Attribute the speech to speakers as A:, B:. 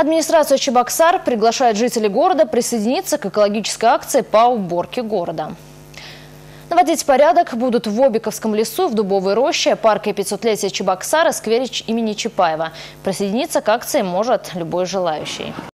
A: Администрация Чебоксар приглашает жителей города присоединиться к экологической акции по уборке города. Наводить порядок будут в Обиковском лесу, в Дубовой роще, парке 500-летия Чебоксара, сквере имени Чапаева. Присоединиться к акции может любой желающий.